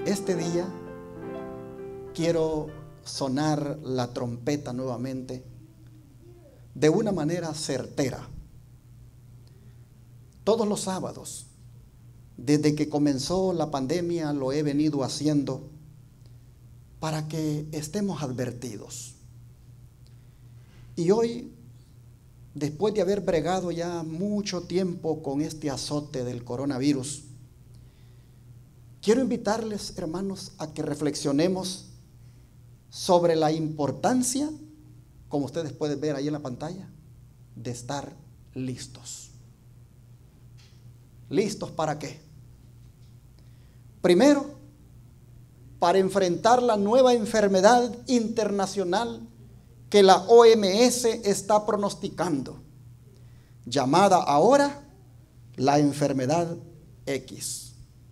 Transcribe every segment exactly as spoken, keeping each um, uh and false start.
Este día quiero sonar la trompeta nuevamente de una manera certera. Todos los sábados, desde que comenzó la pandemia, lo he venido haciendo para que estemos advertidos. Y hoy, después de haber bregado ya mucho tiempo con este azote del coronavirus, quiero invitarles, hermanos, a que reflexionemos sobre la importancia, como ustedes pueden ver ahí en la pantalla, de estar listos. ¿Listos para qué? Primero, para enfrentar la nueva enfermedad internacional que la O M S está pronosticando, llamada ahora la enfermedad X.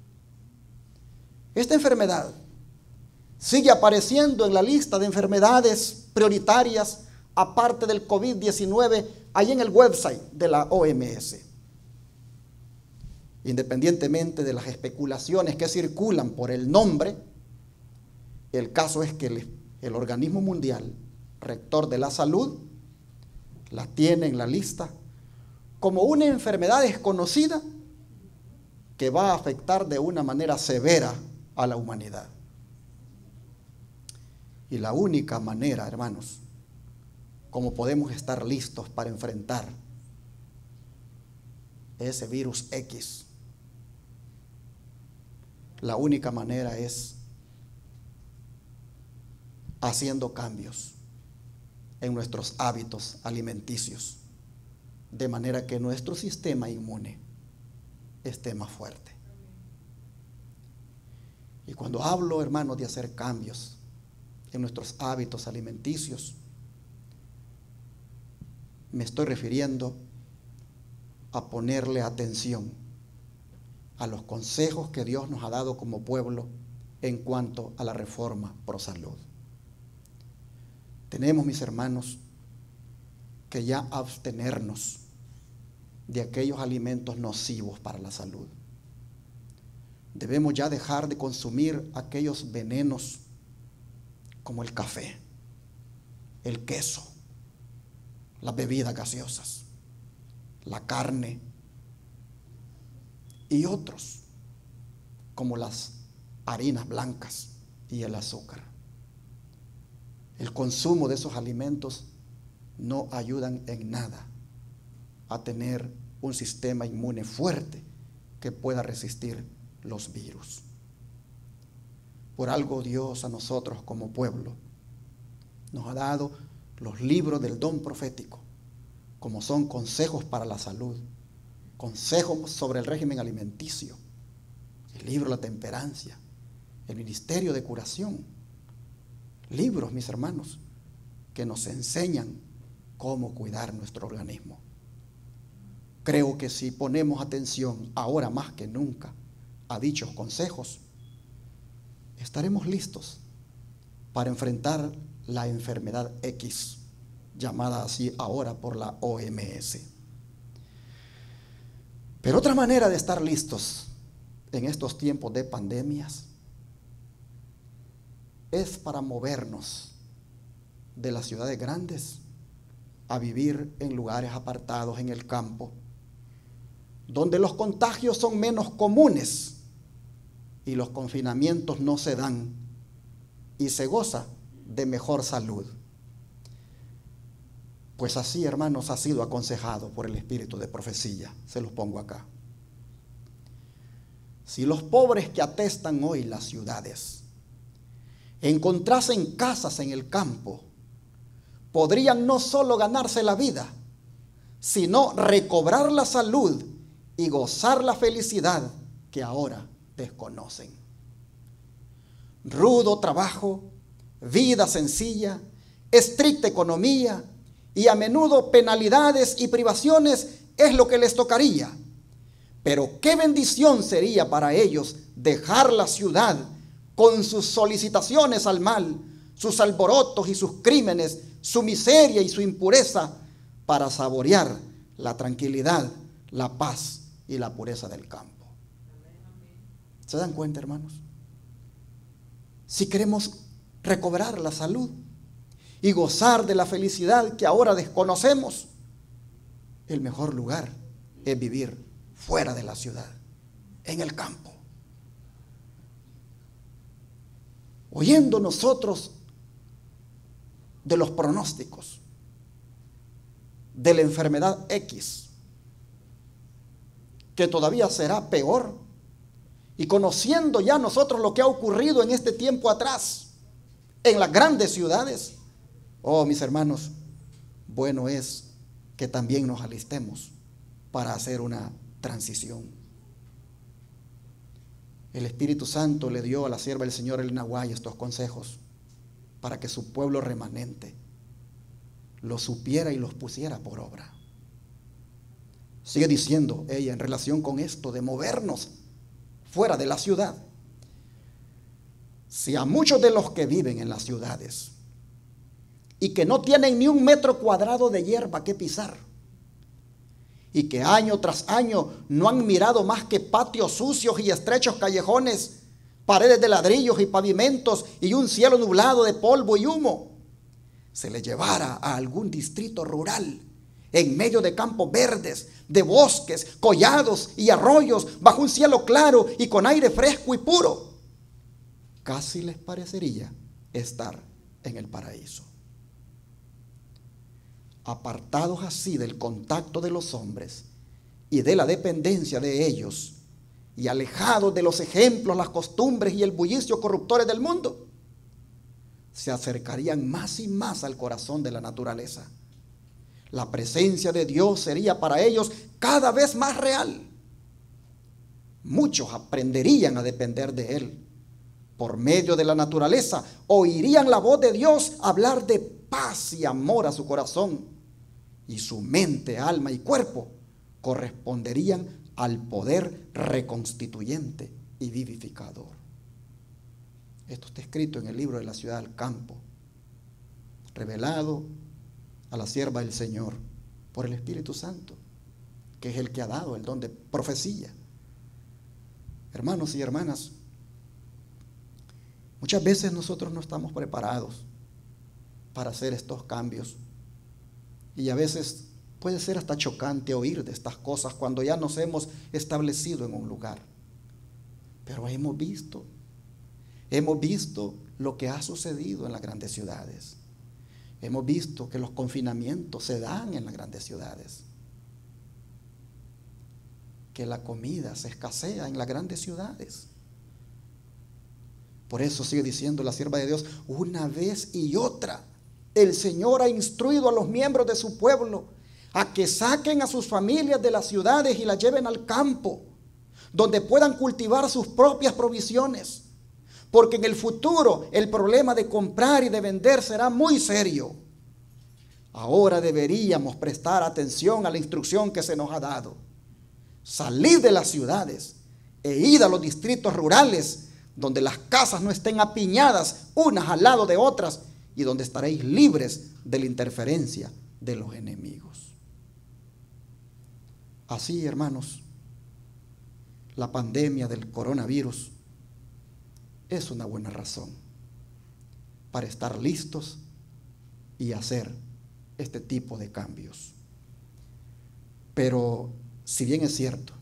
Esta enfermedad sigue apareciendo en la lista de enfermedades prioritarias, aparte del COVID diecinueve, ahí en el website de la O M S. Independientemente de las especulaciones que circulan por el nombre, el caso es que el, el organismo mundial, rector de la salud, la tiene en la lista como una enfermedad desconocida que va a afectar de una manera severa a la humanidad. Y la única manera, hermanos, como podemos estar listos para enfrentar ese virus X, la única manera es haciendo cambios en nuestros hábitos alimenticios, de manera que nuestro sistema inmune esté más fuerte. Y cuando hablo, hermanos, de hacer cambios en nuestros hábitos alimenticios, me estoy refiriendo a ponerle atención a los consejos que Dios nos ha dado como pueblo en cuanto a la reforma pro salud. Tenemos, mis hermanos, que ya abstenernos de aquellos alimentos nocivos para la salud. Debemos ya dejar de consumir aquellos venenos como el café, el queso, las bebidas gaseosas, la carne y otros como las harinas blancas y el azúcar. El consumo de esos alimentos no ayudan en nada a tener un sistema inmune fuerte que pueda resistir los virus. Por algo Dios a nosotros como pueblo nos ha dado los libros del don profético, como son consejos para la salud, consejos sobre el régimen alimenticio, el libro de la temperancia, el ministerio de curación. Libros, mis hermanos, que nos enseñan cómo cuidar nuestro organismo. Creo que si ponemos atención ahora más que nunca a dichos consejos, estaremos listos para enfrentar la enfermedad X, llamada así ahora por la O M S. Pero otra manera de estar listos en estos tiempos de pandemias es para movernos de las ciudades grandes a vivir en lugares apartados en el campo, donde los contagios son menos comunes y los confinamientos no se dan y se goza de mejor salud. Pues así, hermanos, ha sido aconsejado por el espíritu de profecía. Se los pongo acá. Si los pobres que atestan hoy las ciudades encontrasen casas en el campo, podrían no solo ganarse la vida, sino recobrar la salud y gozar la felicidad que ahora desconocen. Rudo trabajo, vida sencilla, estricta economía y a menudo penalidades y privaciones es lo que les tocaría. Pero qué bendición sería para ellos dejar la ciudad con sus solicitaciones al mal, sus alborotos y sus crímenes, su miseria y su impureza, para saborear la tranquilidad, la paz y la pureza del campo. ¿Se dan cuenta, hermanos? si queremos recobrar la salud y gozar de la felicidad que ahora desconocemos, el mejor lugar es vivir fuera de la ciudad, en el campo. Oyendo nosotros de los pronósticos de la enfermedad X, que todavía será peor, y conociendo ya nosotros lo que ha ocurrido en este tiempo atrás, en las grandes ciudades, oh, mis hermanos, bueno es que también nos alistemos para hacer una transición. El Espíritu Santo le dio a la sierva del Señor Elena White estos consejos para que su pueblo remanente los supiera y los pusiera por obra. Sigue diciendo ella en relación con esto de movernos fuera de la ciudad. Si a muchos de los que viven en las ciudades y que no tienen ni un metro cuadrado de hierba que pisar, y que año tras año no han mirado más que patios sucios y estrechos callejones, paredes de ladrillos y pavimentos y un cielo nublado de polvo y humo, se les llevara a algún distrito rural, en medio de campos verdes, de bosques, collados y arroyos, bajo un cielo claro y con aire fresco y puro, casi les parecería estar en el paraíso. Apartados así del contacto de los hombres y de la dependencia de ellos, y alejados de los ejemplos, las costumbres y el bullicio corruptores del mundo, se acercarían más y más al corazón de la naturaleza. La presencia de Dios sería para ellos cada vez más real. Muchos aprenderían a depender de Él. Por medio de la naturaleza oirían la voz de Dios hablar de paz y amor a su corazón, y su mente, alma y cuerpo corresponderían al poder reconstituyente y vivificador. Esto está escrito en el libro de la ciudad del campo, revelado a la sierva del Señor por el Espíritu Santo, que es el que ha dado el don de profecía. Hermanos y hermanas, muchas veces nosotros no estamos preparados para hacer estos cambios, y a veces puede ser hasta chocante oír de estas cosas cuando ya nos hemos establecido en un lugar. Pero hemos visto, hemos visto lo que ha sucedido en las grandes ciudades. Hemos visto que los confinamientos se dan en las grandes ciudades, que la comida se escasea en las grandes ciudades. Por eso sigue diciendo la sierva de Dios, una vez y otra, el Señor ha instruido a los miembros de su pueblo a que saquen a sus familias de las ciudades y las lleven al campo, donde puedan cultivar sus propias provisiones, porque en el futuro el problema de comprar y de vender será muy serio. Ahora deberíamos prestar atención a la instrucción que se nos ha dado. Salir de las ciudades e ir a los distritos rurales, donde las casas no estén apiñadas unas al lado de otras, y donde estaréis libres de la interferencia de los enemigos. Así, hermanos, la pandemia del coronavirus es una buena razón para estar listos y hacer este tipo de cambios. Pero, si bien es cierto,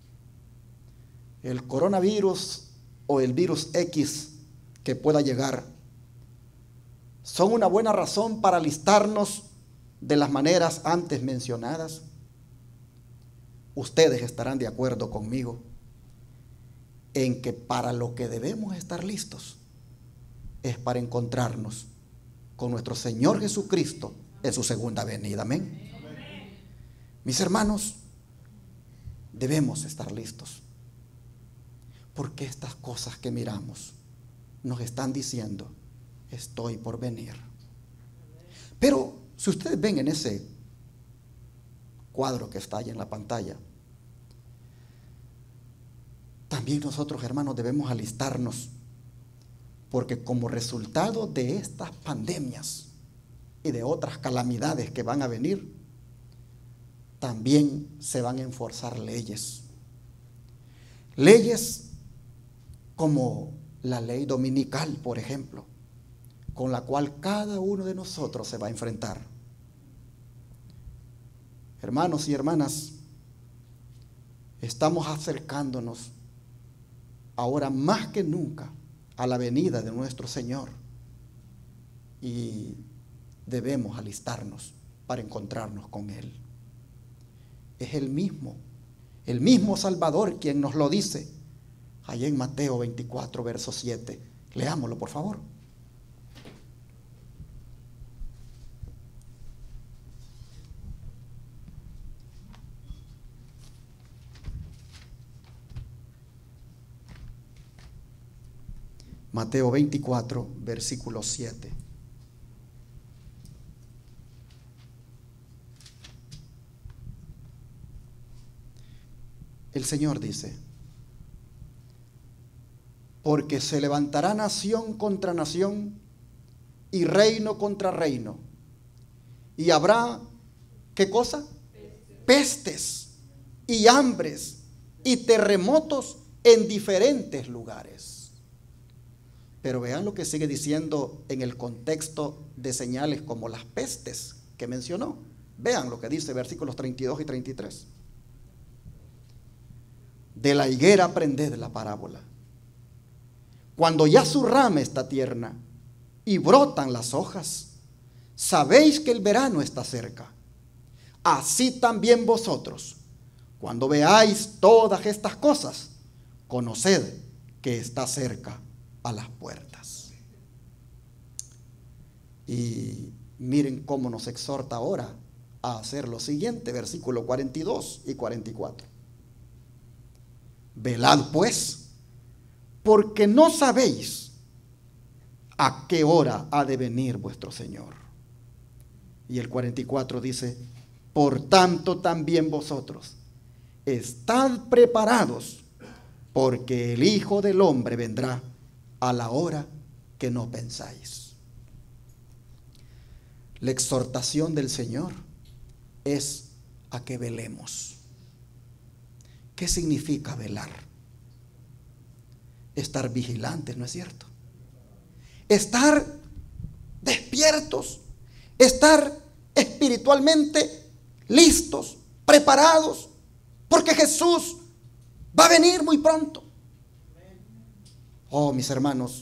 el coronavirus o el virus X que pueda llegar son una buena razón para alistarnos de las maneras antes mencionadas, ustedes estarán de acuerdo conmigo en que para lo que debemos estar listos es para encontrarnos con nuestro Señor Jesucristo en su segunda venida. Amén. Amén. Mis hermanos, debemos estar listos, porque estas cosas que miramos nos están diciendo: estoy por venir. Pero si ustedes ven en ese cuadro que está ahí en la pantalla, también nosotros, hermanos, debemos alistarnos, porque como resultado de estas pandemias y de otras calamidades que van a venir, también se van a enforzar leyes. Leyes como la ley dominical, por ejemplo, con la cual cada uno de nosotros se va a enfrentar. Hermanos y hermanas, estamos acercándonos ahora más que nunca a la venida de nuestro Señor y debemos alistarnos para encontrarnos con Él. Es el mismo, el mismo Salvador quien nos lo dice allá en Mateo veinticuatro, verso siete. Leámoslo, por favor. Mateo veinticuatro, versículo siete. El Señor dice: porque se levantará nación contra nación y reino contra reino, y habrá, ¿qué cosa? Pestes y hambres y terremotos en diferentes lugares. Pero vean lo que sigue diciendo en el contexto de señales como las pestes que mencionó. Vean lo que dice versículos treinta y dos y treinta y tres. De la higuera aprended la parábola. Cuando ya su rama está tierna y brotan las hojas, sabéis que el verano está cerca. Así también vosotros, cuando veáis todas estas cosas, conoced que está cerca a las puertas. Y miren cómo nos exhorta ahora a hacer lo siguiente, versículo cuarenta y dos y cuarenta y cuatro. Velad pues, porque no sabéis a qué hora ha de venir vuestro Señor. Y el cuarenta y cuatro dice: por tanto también vosotros estad preparados, porque el Hijo del Hombre vendrá a la hora que no pensáis. La exhortación del Señor es a que velemos. ¿Qué significa velar? Estar vigilantes, ¿no es cierto? Estar despiertos, estar espiritualmente listos, preparados, porque Jesús va a venir muy pronto. Oh, mis hermanos,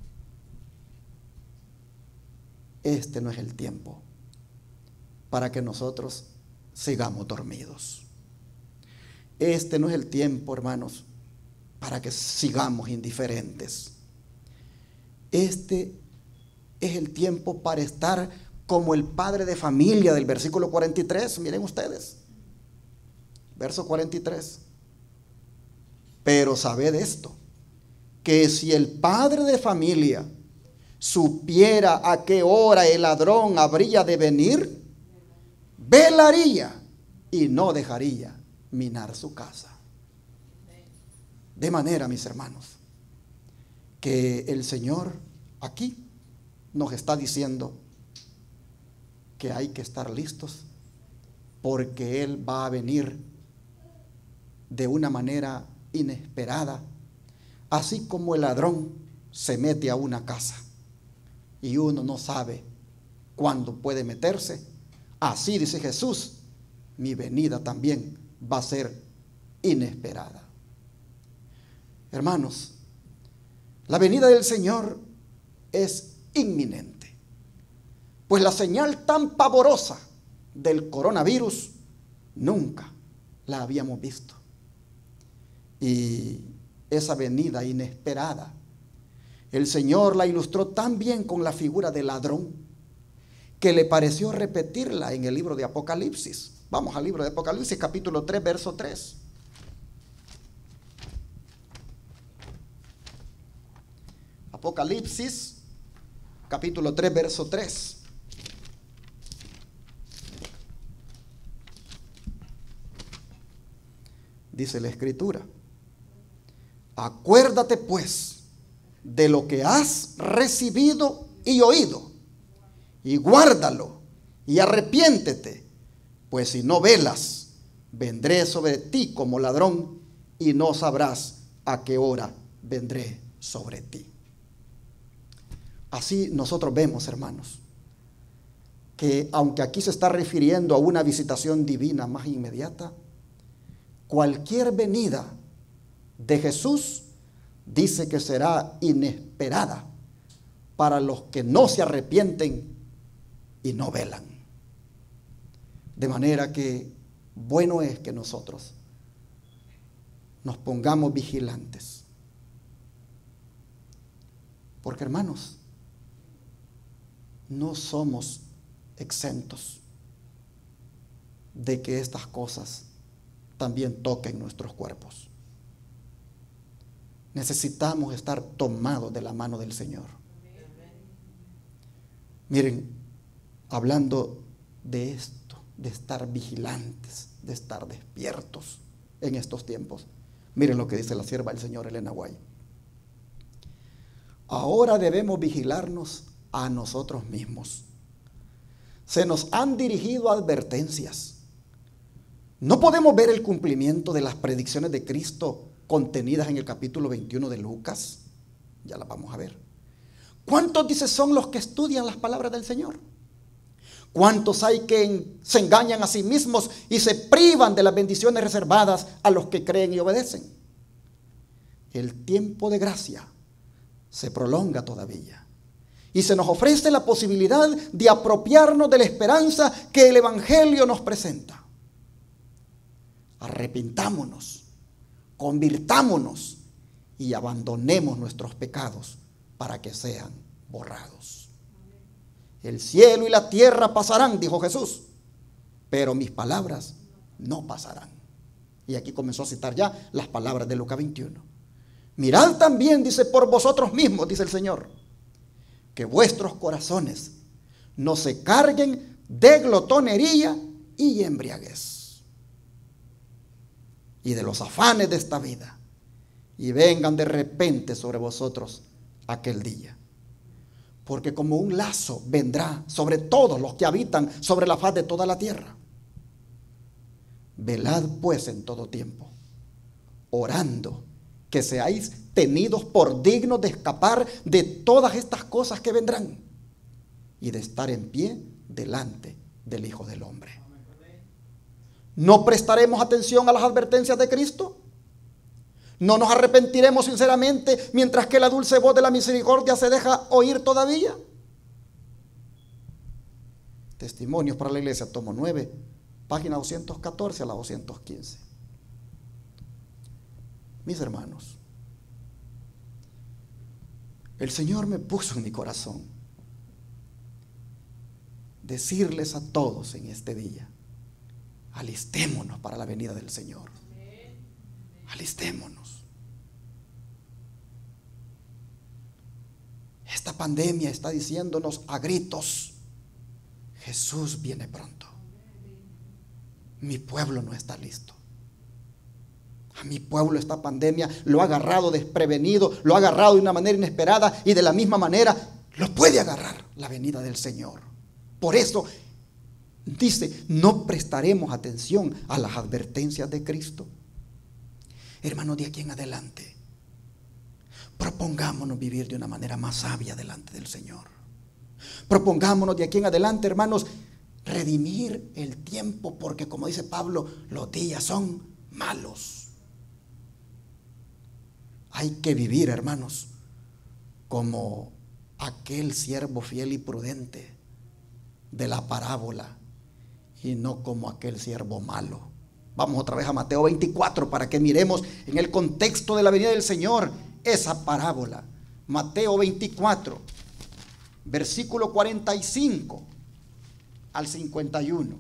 este no es el tiempo para que nosotros sigamos dormidos. Este no es el tiempo, hermanos, para que sigamos indiferentes. Este es el tiempo para estar como el padre de familia del versículo cuarenta y tres. Miren ustedes, verso cuarenta y tres. Pero sabed esto, que si el padre de familia supiera a qué hora el ladrón habría de venir, velaría y no dejaría minar su casa. De manera, mis hermanos, que el Señor aquí nos está diciendo que hay que estar listos, porque Él va a venir de una manera inesperada. Así como el ladrón se mete a una casa y uno no sabe cuándo puede meterse, así dice Jesús, mi venida también va a ser inesperada. Hermanos, la venida del Señor es inminente, pues la señal tan pavorosa del coronavirus nunca la habíamos visto. Y esa venida inesperada, el Señor la ilustró tan bien con la figura del ladrón que le pareció repetirla en el libro de Apocalipsis. Vamos al libro de Apocalipsis, capítulo tres, verso tres. Apocalipsis, capítulo tres, verso tres. Dice la Escritura: acuérdate pues de lo que has recibido y oído, y guárdalo, y arrepiéntete, pues si no velas, vendré sobre ti como ladrón, y no sabrás a qué hora vendré sobre ti. Así nosotros vemos, hermanos, que aunque aquí se está refiriendo a una visitación divina más inmediata, cualquier venida de Jesús dice que será inesperada para los que no se arrepienten y no velan. De manera que bueno es que nosotros nos pongamos vigilantes. Porque, hermanos, no somos exentos de que estas cosas también toquen nuestros cuerpos. Necesitamos estar tomados de la mano del Señor. Miren, hablando de esto, de estar vigilantes, de estar despiertos en estos tiempos, miren lo que dice la sierva del Señor, Elena White. Ahora debemos vigilarnos a nosotros mismos. Se nos han dirigido advertencias. No podemos ver el cumplimiento de las predicciones de Cristo contenidas en el capítulo veintiuno de Lucas. Ya las vamos a ver. ¿Cuántos, dice, son los que estudian las palabras del Señor? ¿Cuántos hay que se engañan a sí mismos y se privan de las bendiciones reservadas a los que creen y obedecen? El tiempo de gracia se prolonga todavía y se nos ofrece la posibilidad de apropiarnos de la esperanza que el Evangelio nos presenta. Arrepintámonos, convirtámonos y abandonemos nuestros pecados para que sean borrados. El cielo y la tierra pasarán, dijo Jesús, pero mis palabras no pasarán. Y aquí comenzó a citar ya las palabras de Lucas veintiuno. Mirad también, dice, por vosotros mismos, dice el Señor, que vuestros corazones no se carguen de glotonería y embriaguez y de los afanes de esta vida, y vengan de repente sobre vosotros aquel día. Porque como un lazo vendrá sobre todos los que habitan sobre la faz de toda la tierra. Velad pues en todo tiempo, orando que seáis tenidos por dignos de escapar de todas estas cosas que vendrán y de estar en pie delante del Hijo del Hombre. ¿No prestaremos atención a las advertencias de Cristo? ¿No nos arrepentiremos sinceramente mientras que la dulce voz de la misericordia se deja oír todavía? Testimonios para la Iglesia, tomo nueve, página doscientos catorce a la doscientos quince. Mis hermanos, el Señor me puso en mi corazón decirles a todos en este día: alistémonos para la venida del Señor. Alistémonos. Esta pandemia está diciéndonos a gritos: Jesús viene pronto. Mi pueblo no está listo. A mi pueblo esta pandemia lo ha agarrado desprevenido, lo ha agarrado de una manera inesperada, y de la misma manera lo puede agarrar la venida del Señor. Por eso dice: no prestaremos atención a las advertencias de Cristo. Hermanos, de aquí en adelante, propongámonos vivir de una manera más sabia delante del Señor. Propongámonos de aquí en adelante, hermanos, redimir el tiempo, porque como dice Pablo, los días son malos. Hay que vivir, hermanos, como aquel siervo fiel y prudente de la parábola, y no como aquel siervo malo. Vamos otra vez a Mateo veinticuatro para que miremos en el contexto de la venida del Señor esa parábola. Mateo veinticuatro, versículo cuarenta y cinco al cincuenta y uno.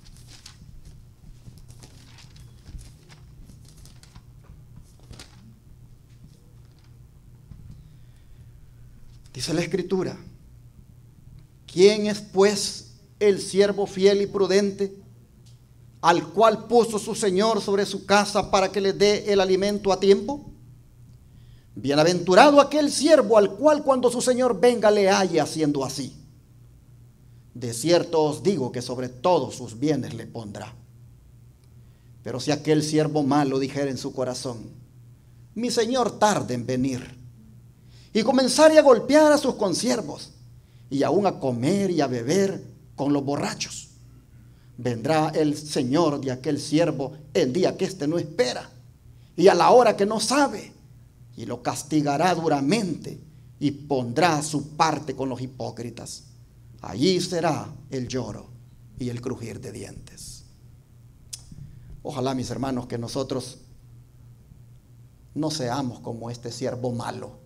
Dice la Escritura: ¿quién es pues el siervo fiel y prudente, al cual puso su Señor sobre su casa para que le dé el alimento a tiempo? Bienaventurado aquel siervo al cual cuando su Señor venga le halle haciendo así. De cierto os digo que sobre todos sus bienes le pondrá. Pero si aquel siervo malo dijera en su corazón: mi Señor tarda en venir, y comenzare a golpear a sus consiervos, y aún a comer y a beber con los borrachos. Vendrá el Señor de aquel siervo el día que éste no espera, y a la hora que no sabe, y lo castigará duramente, y pondrá su parte con los hipócritas. Allí será el lloro y el crujir de dientes. Ojalá, mis hermanos, que nosotros no seamos como este siervo malo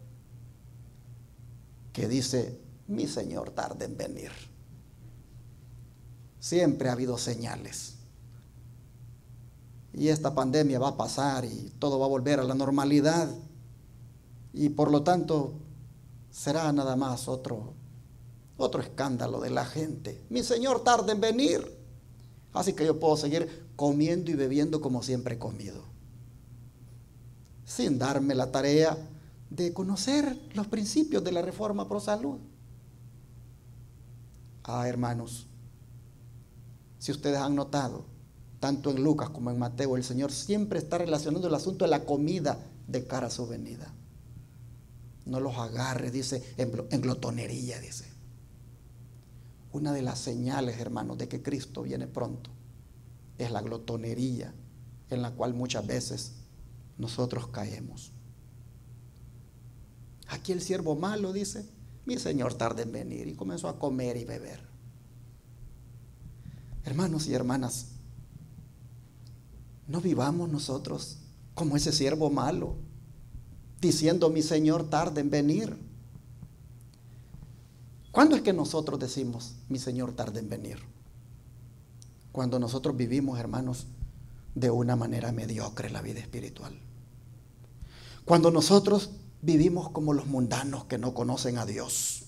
que dice: mi Señor tarda en venir. Siempre ha habido señales, y esta pandemia va a pasar y todo va a volver a la normalidad, y por lo tanto será nada más otro otro escándalo de la gente. Mi Señor tarda en venir, así que yo puedo seguir comiendo y bebiendo como siempre he comido, sin darme la tarea de conocer los principios de la Reforma Pro Salud. Ah, hermanos, si ustedes han notado, tanto en Lucas como en Mateo, el Señor siempre está relacionando el asunto de la comida de cara a su venida. No los agarre, dice, en glotonería, dice. Una de las señales, hermanos, de que Cristo viene pronto es la glotonería, en la cual muchas veces nosotros caemos. Aquí el siervo malo dice: mi Señor tarda en venir, y comenzó a comer y beber. Hermanos y hermanas, no vivamos nosotros como ese siervo malo, diciendo: mi Señor tarda en venir. ¿Cuándo es que nosotros decimos: mi Señor tarda en venir? Cuando nosotros vivimos, hermanos, de una manera mediocre la vida espiritual. Cuando nosotros vivimos como los mundanos que no conocen a Dios.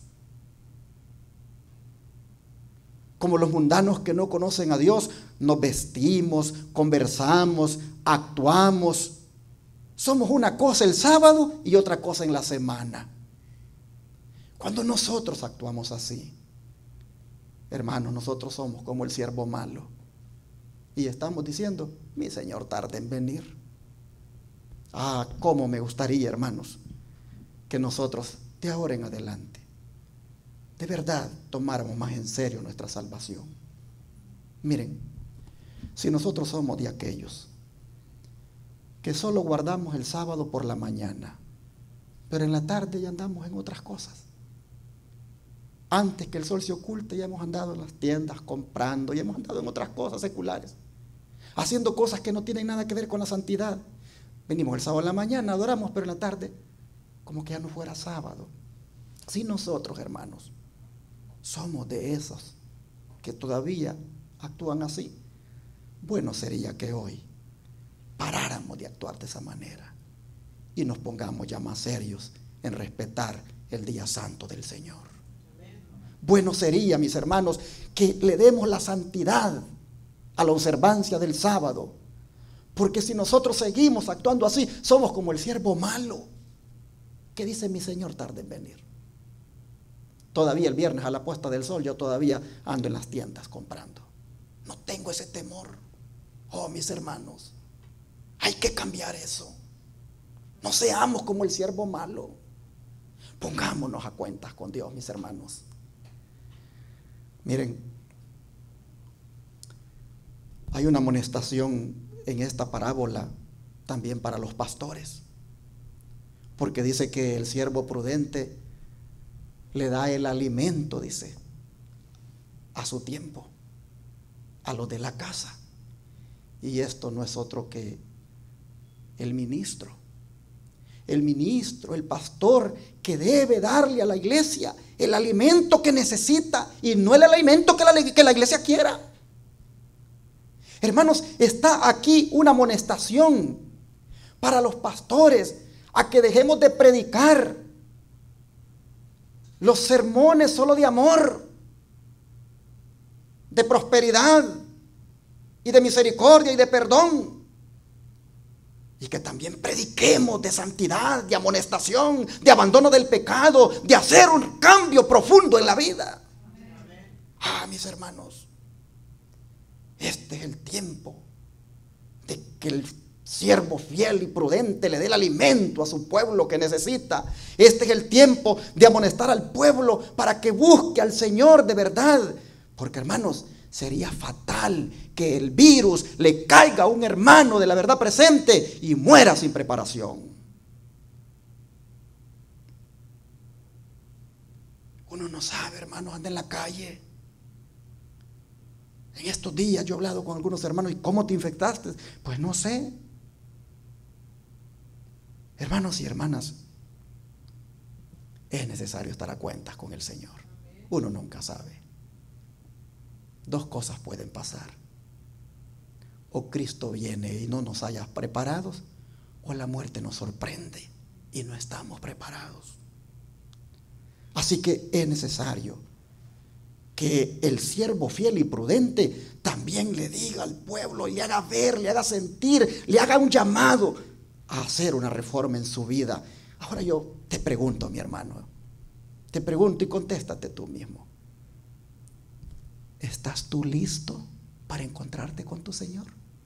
Como los mundanos que no conocen a Dios, nos vestimos, conversamos, actuamos. Somos una cosa el sábado y otra cosa en la semana. Cuando nosotros actuamos así, hermanos, nosotros somos como el siervo malo, y estamos diciendo: mi Señor tarda en venir. Ah, cómo me gustaría, hermanos, que nosotros de ahora en adelante de verdad tomáramos más en serio nuestra salvación. Miren, si nosotros somos de aquellos que solo guardamos el sábado por la mañana, pero en la tarde ya andamos en otras cosas. Antes que el sol se oculte ya hemos andado en las tiendas comprando, ya hemos andado en otras cosas seculares, haciendo cosas que no tienen nada que ver con la santidad. Venimos el sábado en la mañana, adoramos, pero en la tarde como que ya no fuera sábado. Si nosotros, hermanos, somos de esos que todavía actúan así, bueno sería que hoy paráramos de actuar de esa manera y nos pongamos ya más serios en respetar el día santo del Señor. Bueno sería, mis hermanos, que le demos la santidad a la observancia del sábado, porque si nosotros seguimos actuando así, somos como el siervo malo que dice: mi Señor tarda en venir. Todavía el viernes a la puesta del sol yo todavía ando en las tiendas comprando. No tengo ese temor. Oh, mis hermanos, hay que cambiar eso. No seamos como el siervo malo. Pongámonos a cuentas con Dios, mis hermanos. Miren, hay una amonestación en esta parábola también para los pastores, porque dice que el siervo prudente le da el alimento, dice, a su tiempo, a los de la casa. Y esto no es otro que el ministro. El ministro, el pastor, que debe darle a la iglesia el alimento que necesita y no el alimento que la, que la iglesia quiera. Hermanos, está aquí una amonestación para los pastores a que dejemos de predicar los sermones solo de amor, de prosperidad y de misericordia y de perdón, y que también prediquemos de santidad, de amonestación, de abandono del pecado, de hacer un cambio profundo en la vida. Ah, mis hermanos, este es el tiempo de que el siervo fiel y prudente, le dé el alimento a su pueblo que necesita. Este es el tiempo de amonestar al pueblo para que busque al Señor de verdad. Porque, hermanos, sería fatal que el virus le caiga a un hermano de la verdad presente y muera sin preparación. Uno no sabe, hermanos, anda en la calle. En estos días yo he hablado con algunos hermanos. ¿Y cómo te infectaste? Pues no sé. Hermanos y hermanas, es necesario estar a cuentas con el Señor. Uno nunca sabe. Dos cosas pueden pasar. O Cristo viene y no nos haya preparados, o la muerte nos sorprende y no estamos preparados. Así que es necesario que el siervo fiel y prudente también le diga al pueblo, le haga ver, le haga sentir, le haga un llamado a hacer una reforma en su vida. Ahora yo te pregunto, mi hermano, te pregunto y contéstate tú mismo. ¿Estás tú listo para encontrarte con tu Señor?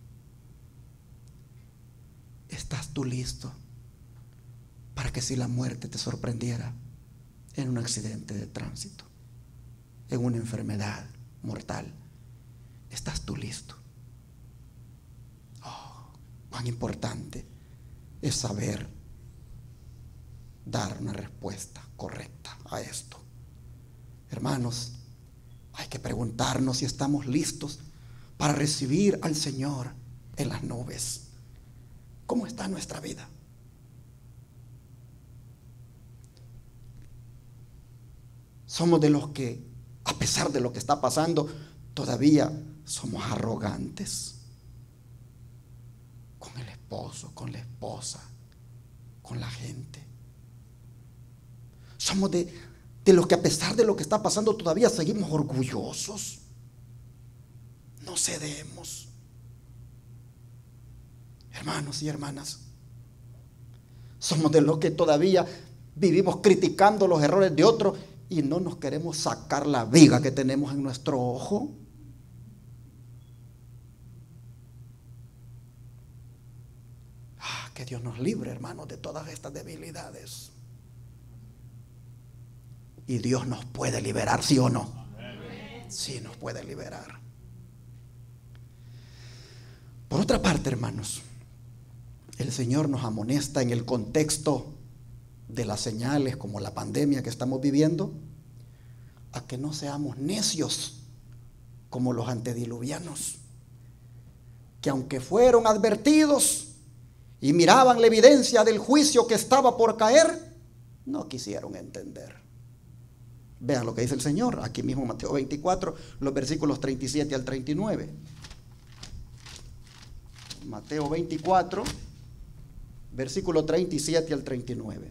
¿Estás tú listo para que si la muerte te sorprendiera en un accidente de tránsito, en una enfermedad mortal, estás tú listo? Oh, cuán importante es saber dar una respuesta correcta a esto. Hermanos, hay que preguntarnos si estamos listos para recibir al Señor en las nubes. ¿Cómo está nuestra vida? Somos de los que, a pesar de lo que está pasando, todavía somos arrogantes con el esposo, con la esposa, con la gente. Somos de, de los que, a pesar de lo que está pasando, todavía seguimos orgullosos. No cedemos. Hermanos y hermanas, somos de los que todavía vivimos criticando los errores de otros y no nos queremos sacar la viga que tenemos en nuestro ojo. Ah, que Dios nos libre, hermanos, de todas estas debilidades. Y Dios nos puede liberar, ¿sí o no? Sí, nos puede liberar. Por otra parte, hermanos, el Señor nos amonesta en el contexto de las señales como la pandemia que estamos viviendo, a que no seamos necios como los antediluvianos, que aunque fueron advertidos y miraban la evidencia del juicio que estaba por caer, no quisieron entender. Vean lo que dice el Señor aquí mismo en Mateo veinticuatro, los versículos treinta y siete al treinta y nueve. Mateo veinticuatro, versículo treinta y siete al treinta y nueve.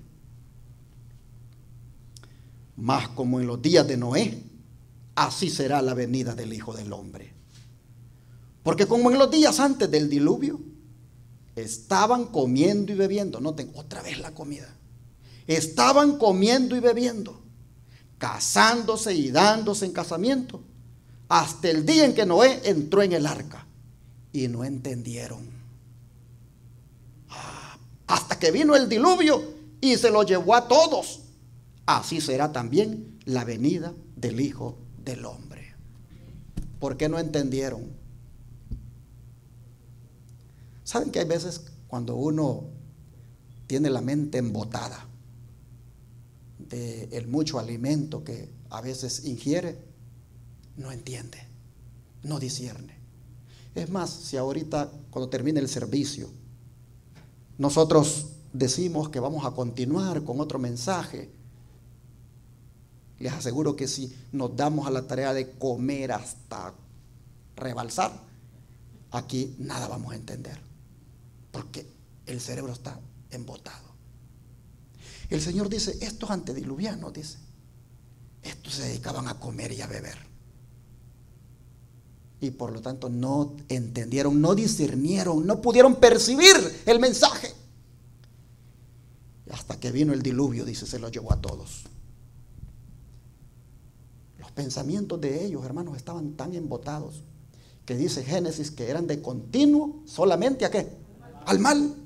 Mas como en los días de Noé, así será la venida del Hijo del Hombre. Porque como en los días antes del diluvio, estaban comiendo y bebiendo. Noten otra vez la comida. Estaban comiendo y bebiendo, casándose y dándose en casamiento, hasta el día en que Noé entró en el arca. Y no entendieron. Ah, hasta que vino el diluvio y se lo llevó a todos. Así será también la venida del Hijo del Hombre. ¿Por qué no entendieron? ¿Saben que hay veces cuando uno tiene la mente embotada del mucho alimento que a veces ingiere, no entiende, no discierne? Es más, si ahorita cuando termine el servicio nosotros decimos que vamos a continuar con otro mensaje, les aseguro que si nos damos a la tarea de comer hasta rebalsar, aquí nada vamos a entender, porque el cerebro está embotado. El Señor dice, estos antediluvianos, dice, estos se dedicaban a comer y a beber. Y por lo tanto no entendieron, no discernieron, no pudieron percibir el mensaje. Hasta que vino el diluvio, dice, se lo llevó a todos. Los pensamientos de ellos, hermanos, estaban tan embotados que dice Génesis que eran de continuo solamente ¿a qué? al mal.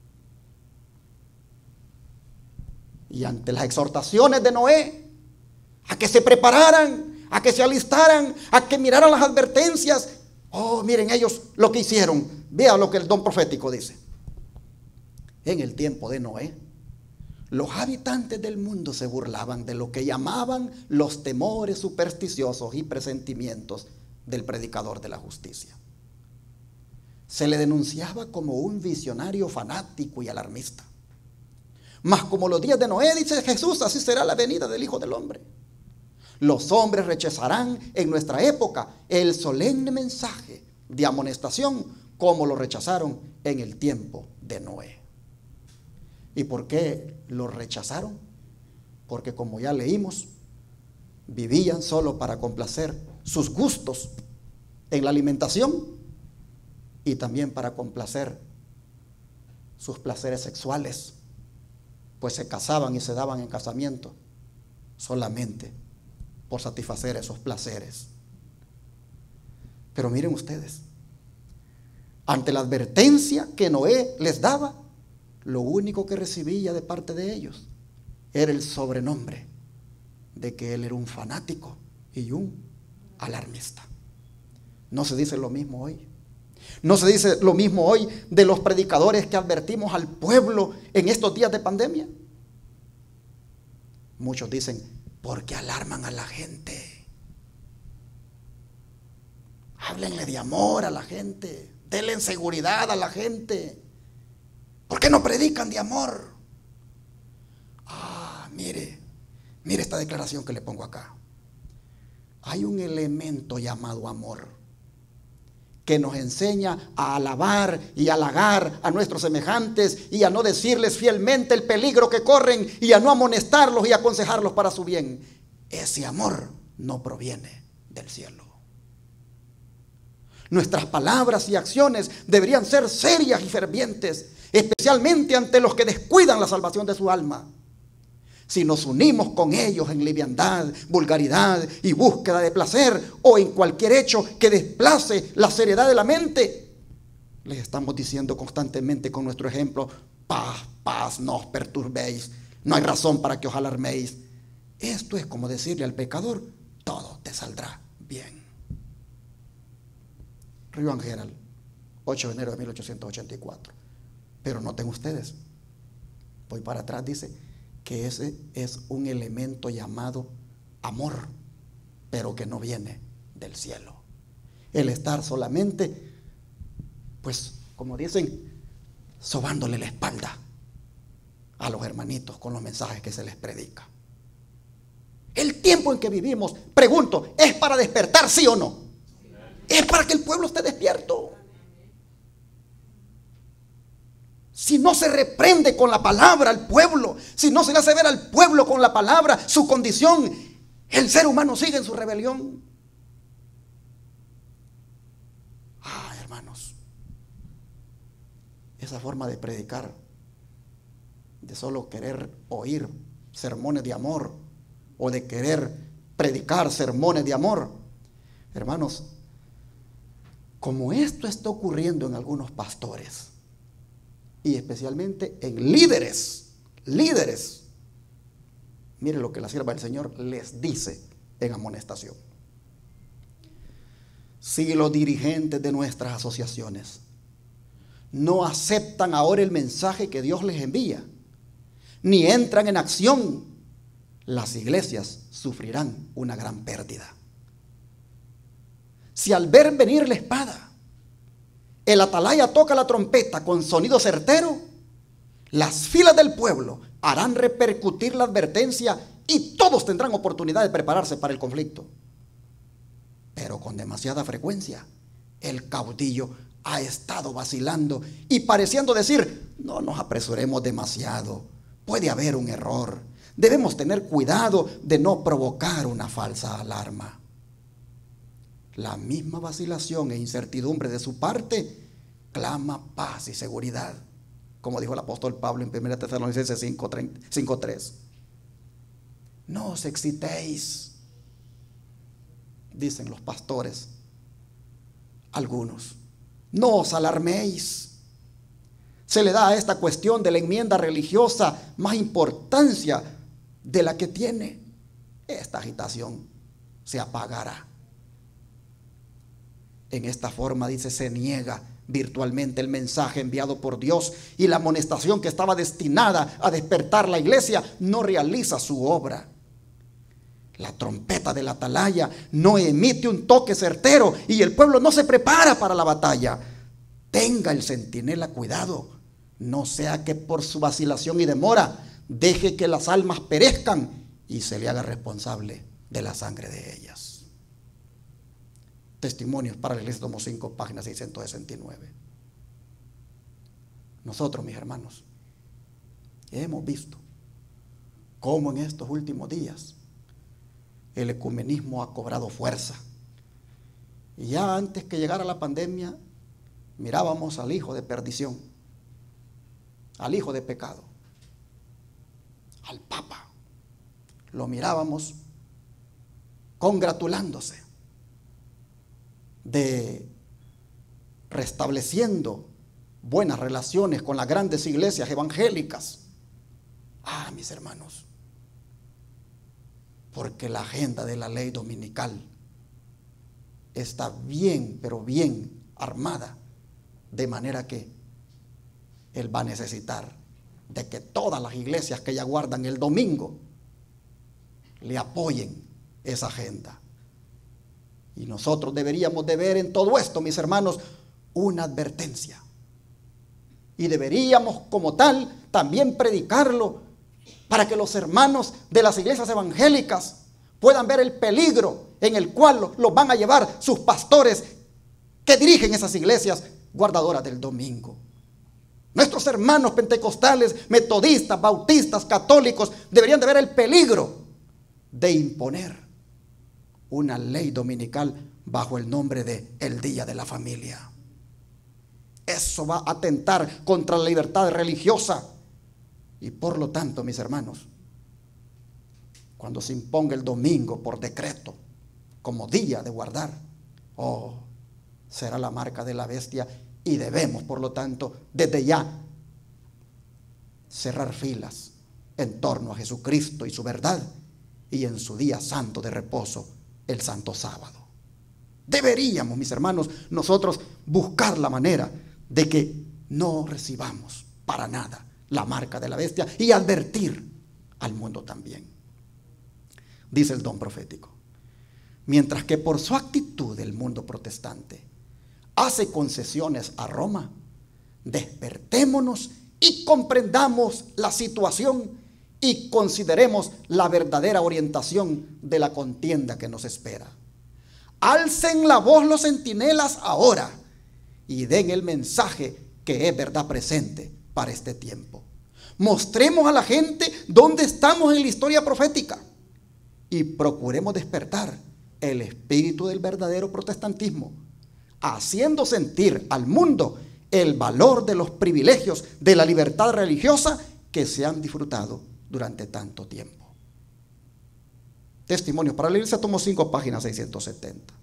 Y ante las exhortaciones de Noé a que se prepararan, a que se alistaran, a que miraran las advertencias, oh, miren ellos lo que hicieron. Vea lo que el don profético dice. En el tiempo de Noé, los habitantes del mundo se burlaban de lo que llamaban los temores supersticiosos y presentimientos del predicador de la justicia. Se le denunciaba como un visionario fanático y alarmista. Mas como los días de Noé, dice Jesús, así será la venida del Hijo del Hombre. Los hombres rechazarán en nuestra época el solemne mensaje de amonestación como lo rechazaron en el tiempo de Noé. ¿Y por qué lo rechazaron? Porque, como ya leímos, vivían solo para complacer sus gustos en la alimentación y también para complacer sus placeres sexuales, pues se casaban y se daban en casamiento solamente por satisfacer esos placeres. Pero miren ustedes, ante la advertencia que Noé les daba, lo único que recibía de parte de ellos era el sobrenombre de que él era un fanático y un alarmista. No se dice lo mismo hoy. No se dice lo mismo hoy de los predicadores que advertimos al pueblo en estos días de pandemia. Muchos dicen, porque alarman a la gente. Háblenle de amor a la gente, denle seguridad a la gente. ¿Por qué no predican de amor? Ah, mire, mire esta declaración que le pongo acá. Hay un elemento llamado amor que nos enseña a alabar y halagar a nuestros semejantes y a no decirles fielmente el peligro que corren y a no amonestarlos y aconsejarlos para su bien. Ese amor no proviene del cielo. Nuestras palabras y acciones deberían ser serias y fervientes, especialmente ante los que descuidan la salvación de su alma. Si nos unimos con ellos en liviandad, vulgaridad y búsqueda de placer o en cualquier hecho que desplace la seriedad de la mente, les estamos diciendo constantemente con nuestro ejemplo, paz, paz, no os perturbéis, no hay razón para que os alarméis. Esto es como decirle al pecador, todo te saldrá bien. Ryan Gerald, ocho de enero de mil ochocientos ochenta y cuatro. Pero noten ustedes, voy para atrás, dice que ese es un elemento llamado amor, pero que no viene del cielo. El estar solamente, pues, como dicen, sobándole la espalda a los hermanitos con los mensajes que se les predica. El tiempo en que vivimos, pregunto, ¿es para despertar, sí o no? Es para que el pueblo esté despierto. Si no se reprende con la palabra al pueblo, si no se le hace ver al pueblo con la palabra su condición, el ser humano sigue en su rebelión. Ah, hermanos, esa forma de predicar, de solo querer oír sermones de amor o de querer predicar sermones de amor, hermanos, como esto está ocurriendo en algunos pastores y especialmente en líderes, líderes, mire lo que la sierva del Señor les dice en amonestación. Si los dirigentes de nuestras asociaciones no aceptan ahora el mensaje que Dios les envía, ni entran en acción, las iglesias sufrirán una gran pérdida. Si al ver venir la espada, el atalaya toca la trompeta con sonido certero, las filas del pueblo harán repercutir la advertencia y todos tendrán oportunidad de prepararse para el conflicto. Pero con demasiada frecuencia, el caudillo ha estado vacilando y pareciendo decir, no nos apresuremos demasiado, puede haber un error, debemos tener cuidado de no provocar una falsa alarma. La misma vacilación e incertidumbre de su parte clama paz y seguridad, como dijo el apóstol Pablo en primera Tesalonicenses cinco tres. No os excitéis, dicen los pastores algunos, no os alarméis, se le da a esta cuestión de la enmienda religiosa más importancia de la que tiene, esta agitación se apagará. En esta forma, dice, se niega virtualmente el mensaje enviado por Dios, y la amonestación que estaba destinada a despertar la iglesia no realiza su obra. La trompeta de la atalaya no emite un toque certero y el pueblo no se prepara para la batalla. Tenga el centinela cuidado, no sea que por su vacilación y demora deje que las almas perezcan y se le haga responsable de la sangre de ellas. Testimonios para la iglesia, tomo cinco, página seiscientos sesenta y nueve. Nosotros, mis hermanos, hemos visto cómo en estos últimos días el ecumenismo ha cobrado fuerza. Y ya antes que llegara la pandemia, mirábamos al hijo de perdición, al hijo de pecado, al Papa. Lo mirábamos congratulándose de restableciendo buenas relaciones con las grandes iglesias evangélicas. Ah, mis hermanos, porque la agenda de la ley dominical está bien, pero bien armada, de manera que él va a necesitar de que todas las iglesias que ya guardan el domingo le apoyen esa agenda. Y nosotros deberíamos de ver en todo esto, mis hermanos, una advertencia. Y deberíamos como tal también predicarlo para que los hermanos de las iglesias evangélicas puedan ver el peligro en el cual los van a llevar sus pastores que dirigen esas iglesias guardadoras del domingo. Nuestros hermanos pentecostales, metodistas, bautistas, católicos deberían de ver el peligro de imponer una ley dominical bajo el nombre de el Día de la Familia. Eso va a atentar contra la libertad religiosa. Y por lo tanto, mis hermanos, cuando se imponga el domingo por decreto como día de guardar, oh, será la marca de la bestia, y debemos, por lo tanto, desde ya cerrar filas en torno a Jesucristo y su verdad, y en su día santo de reposo, el santo sábado. Deberíamos, mis hermanos, nosotros buscar la manera de que no recibamos para nada la marca de la bestia y advertir al mundo también. Dice el don profético: mientras que por su actitud el mundo protestante hace concesiones a Roma, despertémonos y comprendamos la situación y consideremos la verdadera orientación de la contienda que nos espera. Alcen la voz los centinelas ahora y den el mensaje que es verdad presente para este tiempo. Mostremos a la gente dónde estamos en la historia profética y procuremos despertar el espíritu del verdadero protestantismo, haciendo sentir al mundo el valor de los privilegios de la libertad religiosa que se han disfrutado durante tanto tiempo. Testimonios para la iglesia, tomo cinco, página seiscientos setenta.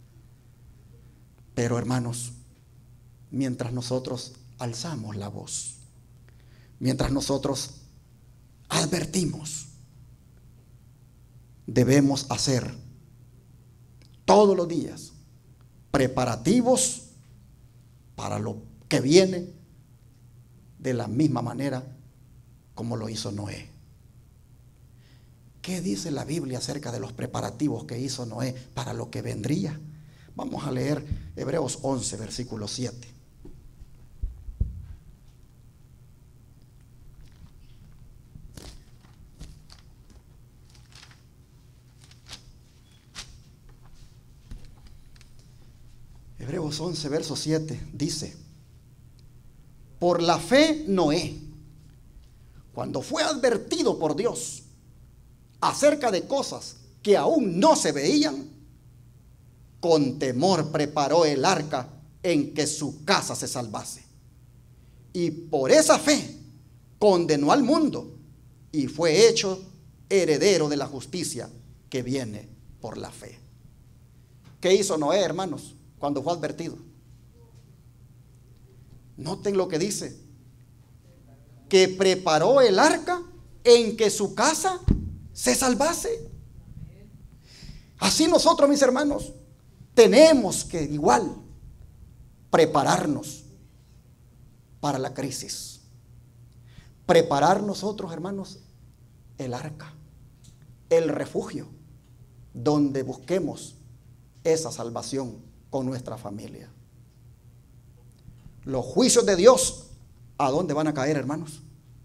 Pero hermanos, mientras nosotros alzamos la voz, mientras nosotros advertimos, debemos hacer todos los días preparativos para lo que viene, de la misma manera como lo hizo Noé. ¿Qué dice la Biblia acerca de los preparativos que hizo Noé para lo que vendría? Vamos a leer Hebreos once, versículo siete. Hebreos once, verso siete dice: por la fe Noé, cuando fue advertido por Dios acerca de cosas que aún no se veían, con temor preparó el arca en que su casa se salvase. Y por esa fe condenó al mundo y fue hecho heredero de la justicia que viene por la fe. ¿Qué hizo Noé, hermanos, cuando fue advertido? Noten lo que dice: que preparó el arca en que su casa se salvase. Así nosotros, mis hermanos, tenemos que igual prepararnos para la crisis. Preparar nosotros, hermanos, el arca, el refugio, donde busquemos esa salvación con nuestra familia. Los juicios de Dios, ¿a dónde van a caer, hermanos?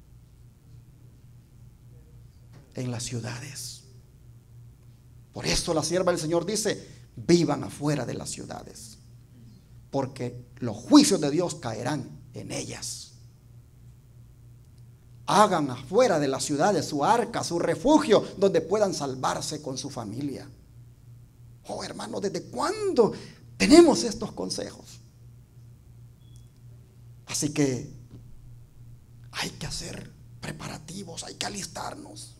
En las ciudades. Por eso la sierva del Señor dice: vivan afuera de las ciudades, porque los juicios de Dios caerán en ellas. Hagan afuera de las ciudades su arca, su refugio, donde puedan salvarse con su familia. Oh, hermano, ¿desde cuándo tenemos estos consejos? Así que hay que hacer preparativos, hay que alistarnos.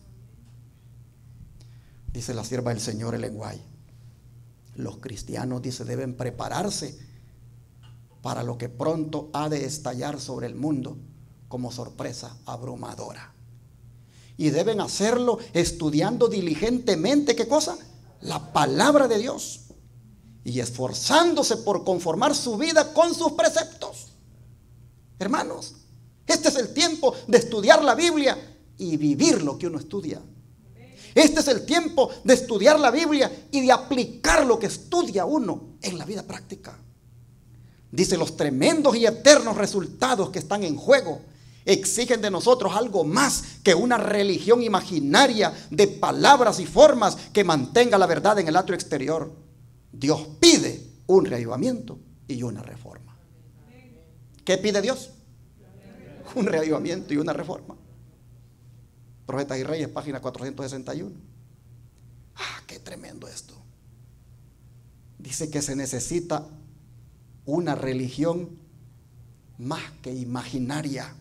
Dice la sierva del Señor Ellen White: los cristianos, dice, deben prepararse para lo que pronto ha de estallar sobre el mundo como sorpresa abrumadora. Y deben hacerlo estudiando diligentemente, ¿qué cosa? La palabra de Dios, y esforzándose por conformar su vida con sus preceptos. Hermanos, este es el tiempo de estudiar la Biblia y vivir lo que uno estudia. Este es el tiempo de estudiar la Biblia y de aplicar lo que estudia uno en la vida práctica. Dice: los tremendos y eternos resultados que están en juego exigen de nosotros algo más que una religión imaginaria de palabras y formas que mantenga la verdad en el atrio exterior. Dios pide un reavivamiento y una reforma. ¿Qué pide Dios? Un reavivamiento y una reforma. Profetas y Reyes, página cuatrocientos sesenta y uno. Ah, qué tremendo esto. Dice que se necesita una religión más que imaginaria,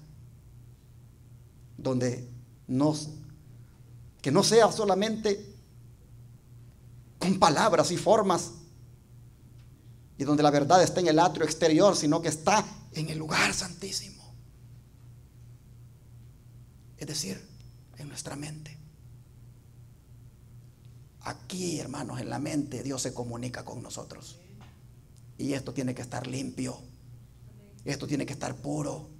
donde nos, que no sea solamente con palabras y formas, y donde la verdad está en el atrio exterior, sino que está en el lugar santísimo. Es decir, en nuestra mente. Aquí, hermanos, en la mente Dios se comunica con nosotros. Y esto tiene que estar limpio. Esto tiene que estar puro.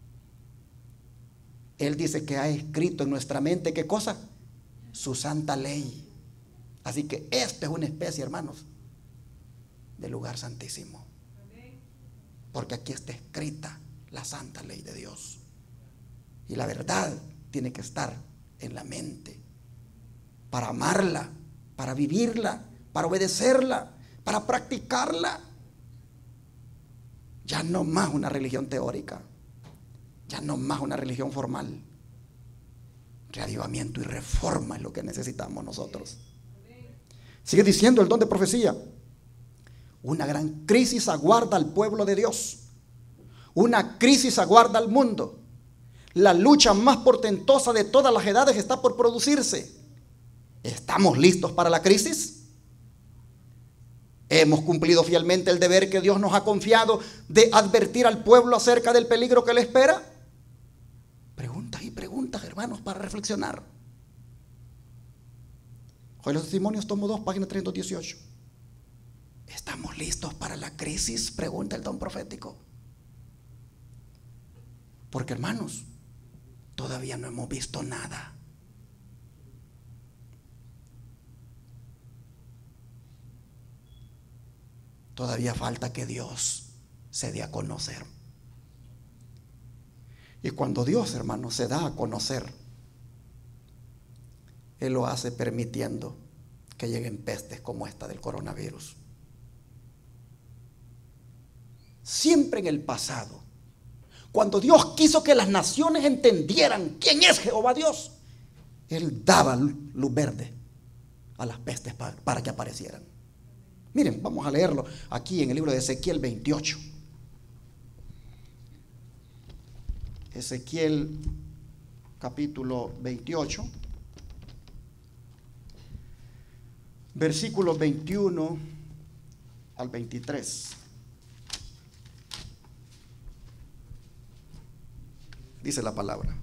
Él dice que ha escrito en nuestra mente, ¿qué cosa? Su santa ley. Así que esto es una especie, hermanos, del lugar santísimo. Porque aquí está escrita la santa ley de Dios. Y la verdad tiene que estar en la mente, para amarla, para vivirla, para obedecerla, para practicarla. Ya no más una religión teórica, ya no más una religión formal. Reavivamiento y reforma es lo que necesitamos nosotros. Sigue diciendo el don de profecía: una gran crisis aguarda al pueblo de Dios, una crisis aguarda al mundo. La lucha más portentosa de todas las edades está por producirse. ¿Estamos listos para la crisis? ¿Hemos cumplido fielmente el deber que Dios nos ha confiado de advertir al pueblo acerca del peligro que le espera? Preguntas y preguntas, hermanos, para reflexionar. Hoy los testimonios, tomo dos, página trescientos dieciocho. ¿Estamos listos para la crisis? Pregunta el don profético. Porque, hermanos, todavía no hemos visto nada. Todavía falta que Dios se dé a conocer. Y cuando Dios, hermanos, se da a conocer, Él lo hace permitiendo que lleguen pestes como esta del coronavirus. Siempre en el pasado, cuando Dios quiso que las naciones entendieran quién es Jehová Dios, Él daba luz verde a las pestes para, para que aparecieran. Miren, vamos a leerlo aquí en el libro de Ezequiel veintiocho. Ezequiel capítulo veintiocho, versículos veintiuno al veintitrés. dice la palabra.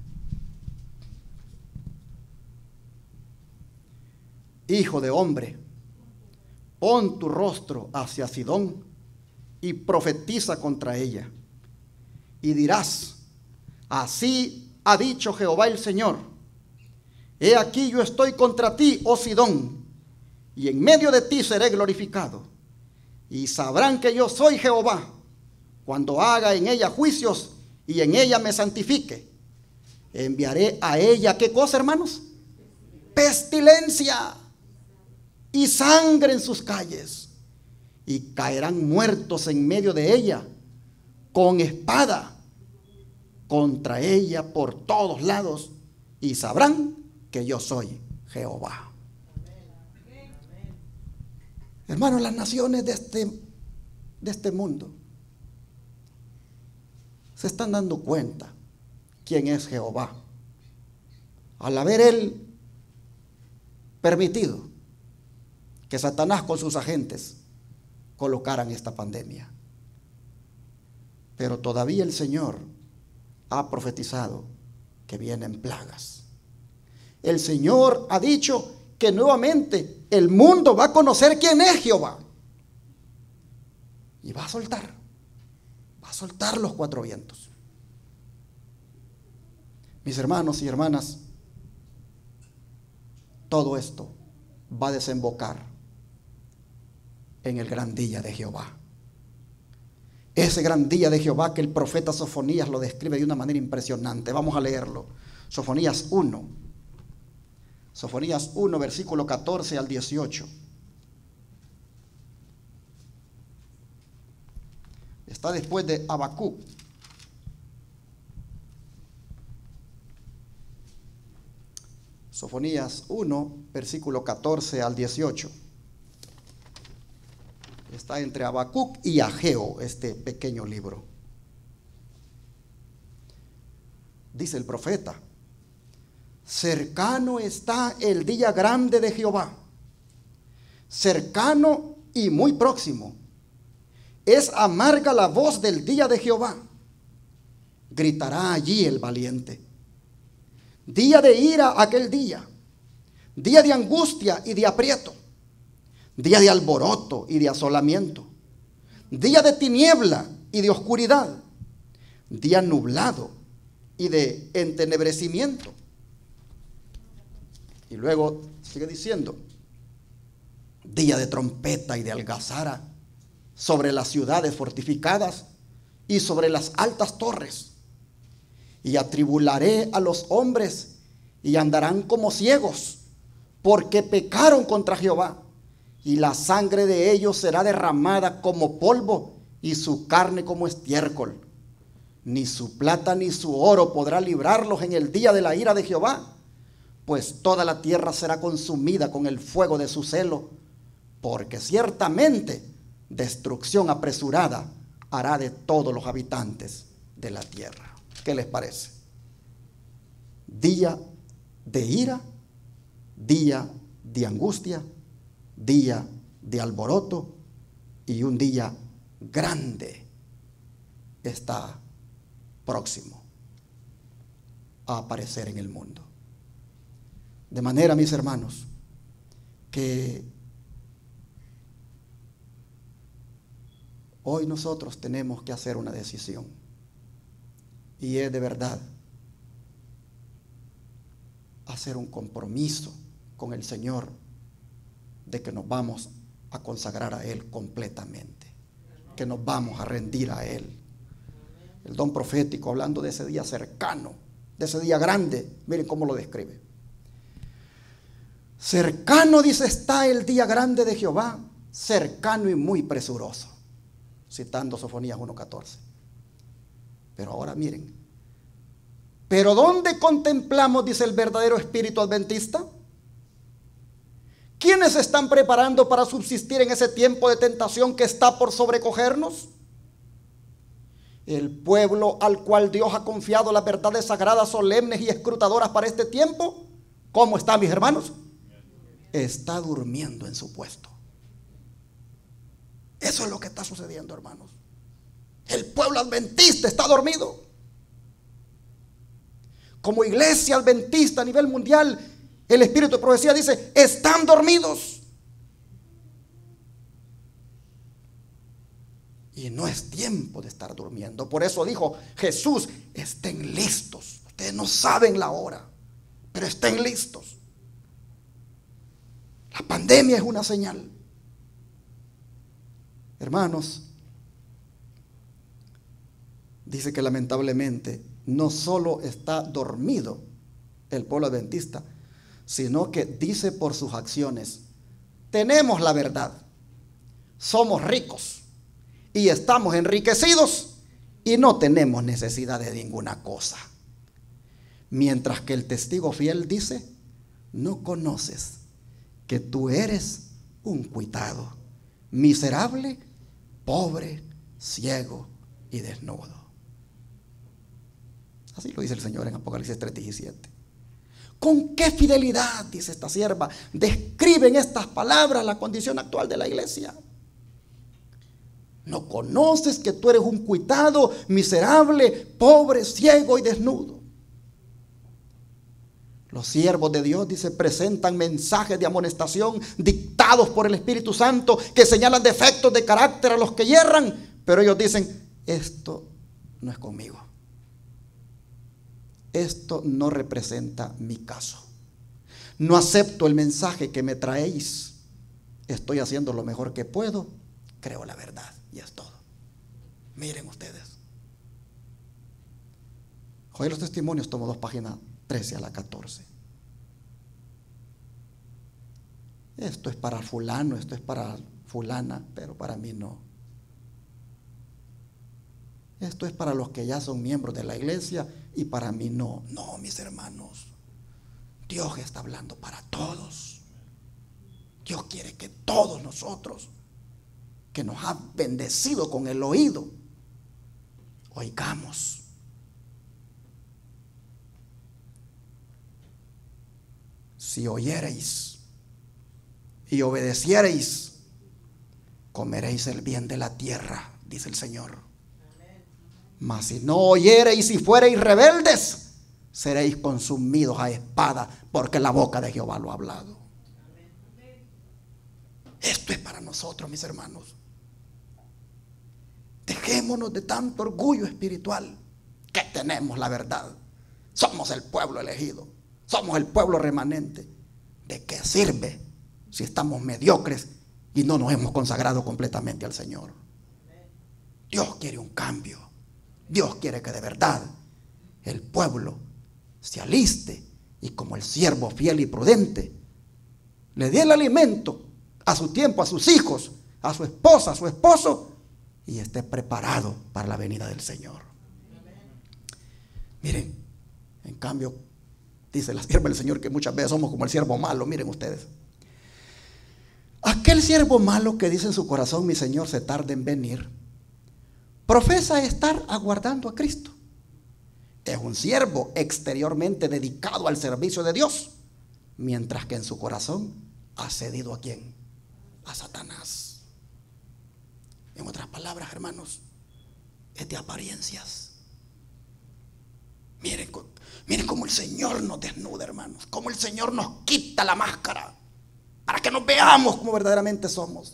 Hijo de hombre, pon tu rostro hacia Sidón y profetiza contra ella. Y dirás, así ha dicho Jehová el Señor, he aquí yo estoy contra ti, oh Sidón, y en medio de ti seré glorificado. Y sabrán que yo soy Jehová, cuando haga en ella juicios y en ella me santifique. Enviaré a ella, ¿qué cosa, hermanos? Pestilencia y sangre en sus calles, y caerán muertos en medio de ella con espada contra ella por todos lados, y sabrán que yo soy Jehová. Hermanos, las naciones de este, de este mundo se están dando cuenta quién es Jehová, al haber él permitido que Satanás con sus agentes colocaran esta pandemia. Pero todavía el Señor ha profetizado que vienen plagas. El Señor ha dicho que nuevamente el mundo va a conocer quién es Jehová. Y va a soltar, va a soltar los cuatro vientos. Mis hermanos y hermanas, todo esto va a desembocar en el gran día de Jehová. Ese gran día de Jehová que el profeta Sofonías lo describe de una manera impresionante. Vamos a leerlo. Sofonías uno. Sofonías uno, versículo catorce al dieciocho. Está después de Habacuc. Sofonías uno, versículo catorce al dieciocho. Está entre Habacuc y Ageo, este pequeño libro. Dice el profeta: cercano está el día grande de Jehová, cercano y muy próximo. Es amarga la voz del día de Jehová. Gritará allí el valiente. Día de ira aquel día, día de angustia y de aprieto, día de alboroto y de asolamiento, día de tiniebla y de oscuridad, día nublado y de entenebrecimiento. Y luego sigue diciendo: día de trompeta y de algazara sobre las ciudades fortificadas y sobre las altas torres. Y atribularé a los hombres y andarán como ciegos, porque pecaron contra Jehová, y la sangre de ellos será derramada como polvo y su carne como estiércol. Ni su plata ni su oro podrá librarlos en el día de la ira de Jehová, pues toda la tierra será consumida con el fuego de su celo, porque ciertamente destrucción apresurada hará de todos los habitantes de la tierra. ¿Qué les parece? Día de ira, día de angustia, día de alboroto, y un día grande está próximo a aparecer en el mundo. De manera, mis hermanos, que hoy nosotros tenemos que hacer una decisión, y es de verdad hacer un compromiso con el Señor de que nos vamos a consagrar a Él completamente, que nos vamos a rendir a Él. El don profético, hablando de ese día cercano, de ese día grande, miren cómo lo describe. Cercano, dice, está el día grande de Jehová, cercano y muy presuroso, citando Sofonías uno catorce. Pero ahora miren, ¿pero dónde contemplamos, dice el verdadero espíritu adventista? ¿Quiénes se están preparando para subsistir en ese tiempo de tentación que está por sobrecogernos? El pueblo al cual Dios ha confiado las verdades sagradas, solemnes y escrutadoras para este tiempo, ¿cómo está, mis hermanos? Está durmiendo en su puesto. Eso es lo que está sucediendo, hermanos. El pueblo adventista está dormido. como iglesia adventista a nivel mundial, el espíritu de profecía dice, están dormidos. Y no es tiempo de estar durmiendo. Por eso dijo Jesús, estén listos. Ustedes no saben la hora, pero estén listos. La pandemia es una señal. Hermanos, dice que lamentablemente no solo está dormido el pueblo adventista, sino que dice por sus acciones, tenemos la verdad, somos ricos y estamos enriquecidos y no tenemos necesidad de ninguna cosa. Mientras que el testigo fiel dice, no conoces que tú eres un cuitado, miserable, pobre, ciego y desnudo. Así lo dice el Señor en Apocalipsis tres diecisiete. ¿Con qué fidelidad, dice esta sierva, describen estas palabras la condición actual de la iglesia? No conoces que tú eres un cuitado, miserable, pobre, ciego y desnudo. Los siervos de Dios, dice, presentan mensajes de amonestación dictados por el Espíritu Santo que señalan defectos de carácter a los que yerran, pero ellos dicen, esto no es conmigo. Esto no representa mi caso. No acepto el mensaje que me traéis. Estoy haciendo lo mejor que puedo. Creo la verdad y es todo. Miren ustedes. Hoy los testimonios, tomo dos páginas trece a la catorce. Esto es para fulano, esto es para fulana, pero para mí no. Esto es para los que ya son miembros de la iglesia y para mí no. No, mis hermanos. Dios está hablando para todos. Dios quiere que todos nosotros, que nos ha bendecido con el oído, oigamos. Si oyereis y obedeciereis, comeréis el bien de la tierra, dice el Señor. Mas si no oyereis y fuereis rebeldes, seréis consumidos a espada, porque la boca de Jehová lo ha hablado. Esto es para nosotros, mis hermanos. Dejémonos de tanto orgullo espiritual, que tenemos la verdad. Somos el pueblo elegido, somos el pueblo remanente. ¿De qué sirve si estamos mediocres y no nos hemos consagrado completamente al Señor? Dios quiere un cambio. Dios quiere que de verdad el pueblo se aliste y como el siervo fiel y prudente le dé el alimento a su tiempo, a sus hijos, a su esposa, a su esposo, y esté preparado para la venida del Señor. Miren, en cambio, dice la sierva del Señor que muchas veces somos como el siervo malo. Miren ustedes, aquel siervo malo que dice en su corazón, mi Señor se tarda en venir, profesa estar aguardando a Cristo. Es un siervo exteriormente dedicado al servicio de Dios, mientras que en su corazón ha cedido ¿a quién? A Satanás. En otras palabras, hermanos, es de apariencias. Miren, miren cómo el Señor nos desnuda, hermanos, cómo el Señor nos quita la máscara para que nos veamos como verdaderamente somos.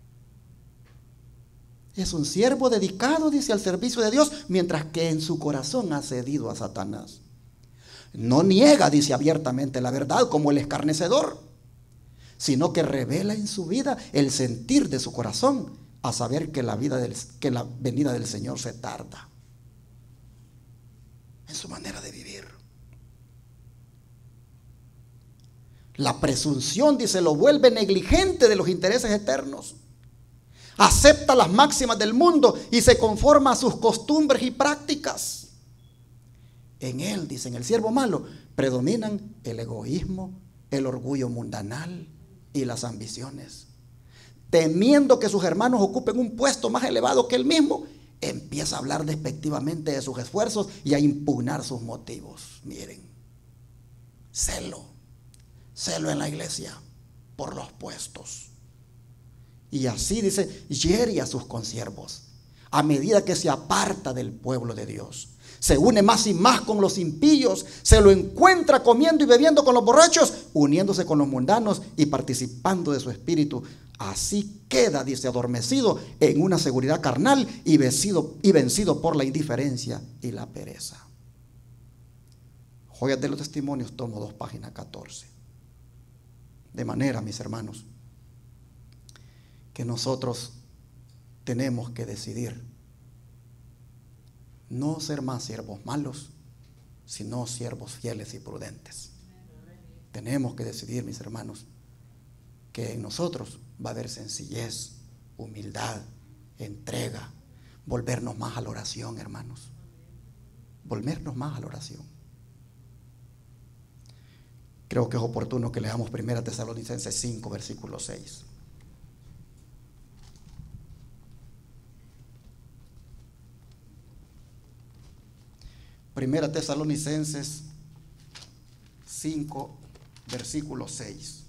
Es un siervo dedicado, dice, al servicio de Dios, mientras que en su corazón ha cedido a Satanás. No niega, dice, abiertamente la verdad como el escarnecedor, sino que revela en su vida el sentir de su corazón, a saber que la, vida del, que la venida del Señor se tarda. En su manera de vivir. La presunción, dice, lo vuelve negligente de los intereses eternos. Acepta las máximas del mundo y se conforma a sus costumbres y prácticas. En él, dicen, el siervo malo, predominan el egoísmo, el orgullo mundanal y las ambiciones. Temiendo que sus hermanos ocupen un puesto más elevado que él mismo, empieza a hablar despectivamente de sus esfuerzos y a impugnar sus motivos. Miren, celo, celo en la iglesia por los puestos. Y así, dice, hiere a sus consiervos, a medida que se aparta del pueblo de Dios. Se une más y más con los impíos, se lo encuentra comiendo y bebiendo con los borrachos, uniéndose con los mundanos y participando de su espíritu. Así queda, dice, adormecido en una seguridad carnal y vencido, y vencido por la indiferencia y la pereza. Joyas de los Testimonios, tomo dos, página catorce. De manera, mis hermanos, que nosotros tenemos que decidir no ser más siervos malos, sino siervos fieles y prudentes. Tenemos que decidir, mis hermanos, que en nosotros va a haber sencillez, humildad, entrega, volvernos más a la oración, hermanos. Volvernos más a la oración. Creo que es oportuno que leamos primera Tesalonicenses cinco, versículo seis. Primera Tesalonicenses cinco, versículo seis.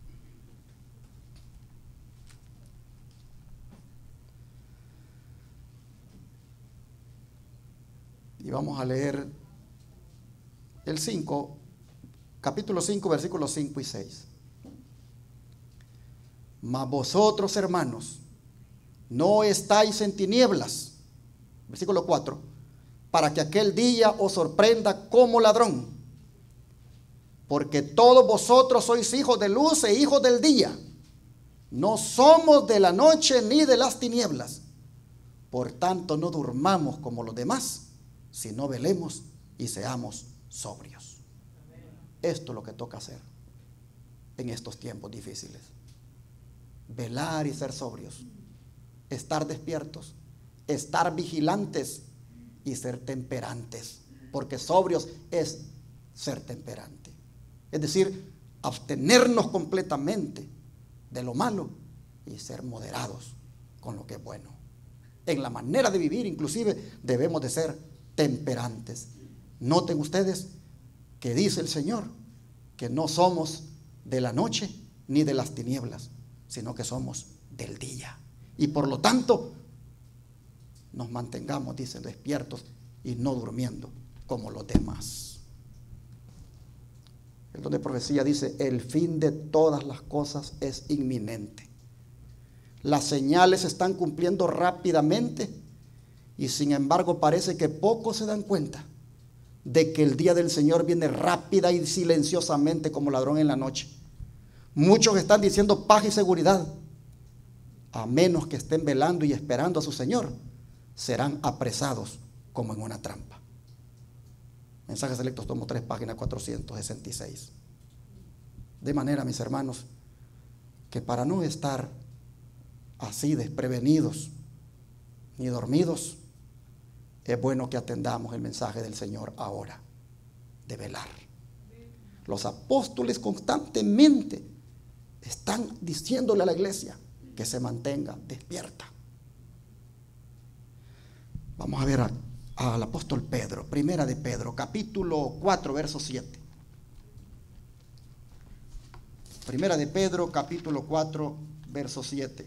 Y vamos a leer el cinco, capítulo cinco, versículos cinco y seis. Mas vosotros, hermanos, no estáis en tinieblas. Versículo cuatro. Para que aquel día os sorprenda como ladrón. Porque todos vosotros sois hijos de luz e hijos del día. No somos de la noche ni de las tinieblas. Por tanto, no durmamos como los demás, sino velemos y seamos sobrios. Esto es lo que toca hacer en estos tiempos difíciles. Velar y ser sobrios. Estar despiertos. Estar vigilantes y ser temperantes. Porque sobrios es ser temperante. Es decir, abstenernos completamente de lo malo y ser moderados con lo que es bueno. En la manera de vivir, inclusive, debemos de ser temperantes. Noten ustedes que dice el Señor que no somos de la noche ni de las tinieblas, sino que somos del día. Y por lo tanto, nos mantengamos, dicen, despiertos y no durmiendo como los demás. El don de profecía dice: el fin de todas las cosas es inminente. Las señales se están cumpliendo rápidamente y sin embargo parece que pocos se dan cuenta de que el día del Señor viene rápida y silenciosamente como ladrón en la noche. Muchos están diciendo paz y seguridad, a menos que estén velando y esperando a su Señor, serán apresados como en una trampa. Mensajes Selectos, tomo tres, página cuatrocientos sesenta y seis. De manera, mis hermanos, que para no estar así desprevenidos ni dormidos, es bueno que atendamos el mensaje del Señor ahora, de velar. Los apóstoles constantemente están diciéndole a la iglesia que se mantenga despierta. Vamos a ver a, al apóstol Pedro, primera de Pedro, capítulo cuatro, verso siete. Primera de Pedro, capítulo cuatro, verso siete.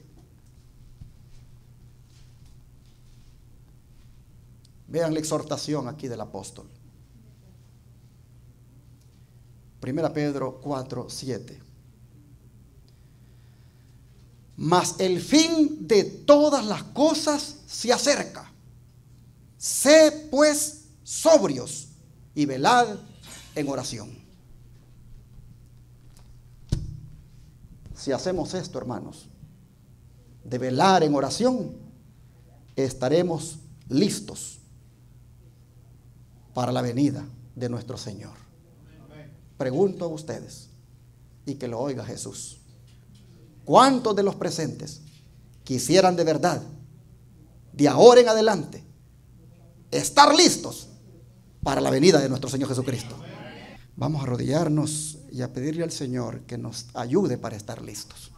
Vean la exhortación aquí del apóstol. Primera Pedro cuatro, siete. Mas el fin de todas las cosas se acerca. Sé pues sobrios y velad en oración. Si hacemos esto, hermanos, de velar en oración, estaremos listos para la venida de nuestro Señor. Pregunto a ustedes, y que lo oiga Jesús: ¿cuántos de los presentes quisieran de verdad, de ahora en adelante, estar listos para la venida de nuestro Señor Jesucristo? Vamos a arrodillarnos y a pedirle al Señor que nos ayude para estar listos.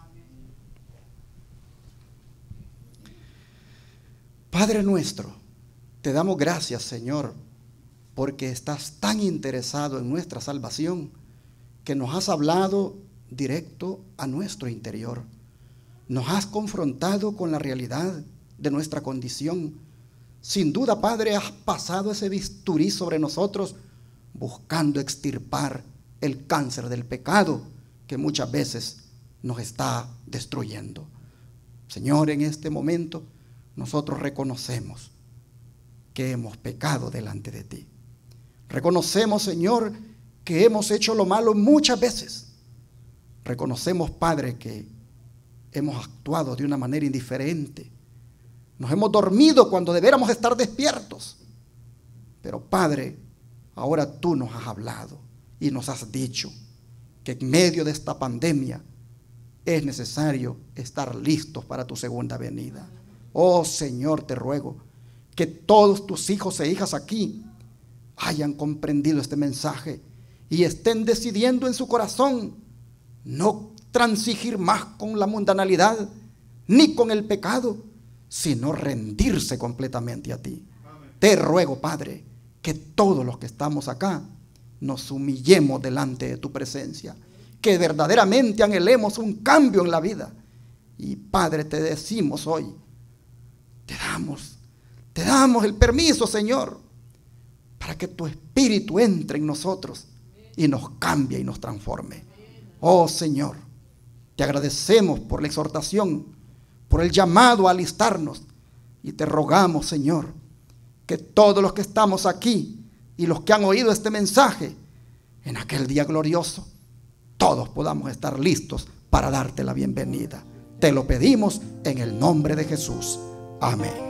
Padre nuestro, te damos gracias, Señor, porque estás tan interesado en nuestra salvación que nos has hablado directo a nuestro interior. Nos has confrontado con la realidad de nuestra condición Sin duda, Padre, has pasado ese bisturí sobre nosotros buscando extirpar el cáncer del pecado que muchas veces nos está destruyendo. Señor, en este momento nosotros reconocemos que hemos pecado delante de ti. Reconocemos, Señor, que hemos hecho lo malo muchas veces. Reconocemos, Padre, que hemos actuado de una manera indiferente. Nos hemos dormido cuando debiéramos estar despiertos. Pero, Padre, ahora tú nos has hablado y nos has dicho que en medio de esta pandemia es necesario estar listos para tu segunda venida. Oh Señor, te ruego que todos tus hijos e hijas aquí hayan comprendido este mensaje y estén decidiendo en su corazón no transigir más con la mundanalidad ni con el pecado, sino rendirse completamente a ti. Amén. Te ruego, Padre, que todos los que estamos acá nos humillemos delante de tu presencia, que verdaderamente anhelemos un cambio en la vida. Y, Padre, te decimos hoy, te damos, te damos el permiso, Señor, para que tu Espíritu entre en nosotros y nos cambie y nos transforme. Oh Señor, te agradecemos por la exhortación, por el llamado a alistarnos, y te rogamos, Señor, que todos los que estamos aquí y los que han oído este mensaje, en aquel día glorioso, todos podamos estar listos para darte la bienvenida. Te lo pedimos en el nombre de Jesús. Amén.